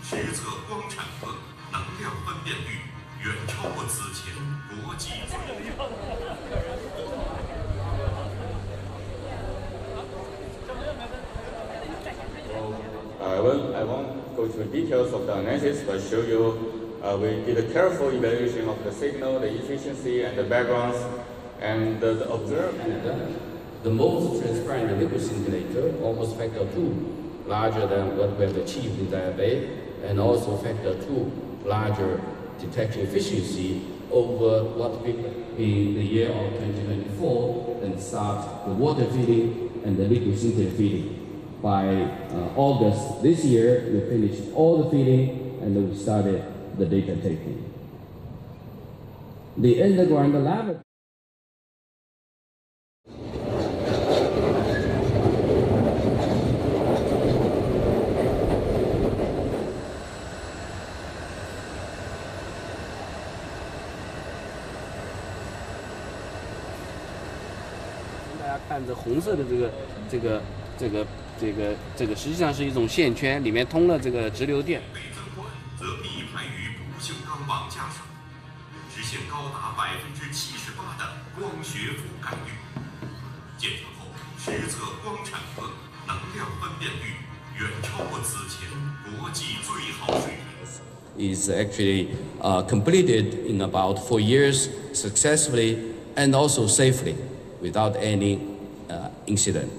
实测光产和能量分辨率远超过此前国际最。 I won't go through details of the analysis, but show you we did a careful evaluation of the signal, the efficiency, and the backgrounds, and the observed. The most transparent liquid scintillator, almost factor 2 larger than what we have achieved in Diabase, and also factor 2 larger detection efficiency over what we in the year of 2024 and start the water feeding and the liquid scintillator feeding. By August this year, we finished all the feeding and we started the data taking. The underground lab. 大家看这红色的这个实际上是一种线圈，里面通了这个直流电。 北增官则密派于不锈钢网架上，实现高达78%的光学覆盖率。建成后，实测光产和能量分辨率远超过此前国际最好水平。 Is actually completed in about 4 years successfully and also safely without any incident.